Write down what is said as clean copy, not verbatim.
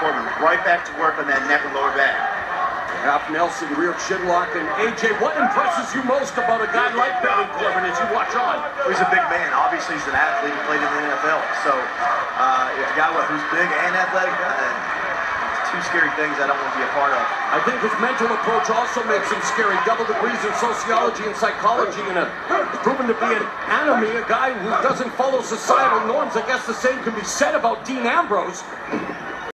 Corbin. Right back to work on that neck and lower back. Half Nelson, rear chin lock, and AJ, what impresses you most about a guy like Baron Corbin as you watch on? Well, he's a big man. Obviously, he's an athlete. He played in the NFL. So, a guy who's big and athletic, two scary things I don't want to be a part of. I think his mental approach also makes him scary. Double degrees in sociology and psychology, and proven to be an enemy, a guy who doesn't follow societal norms. I guess the same can be said about Dean Ambrose.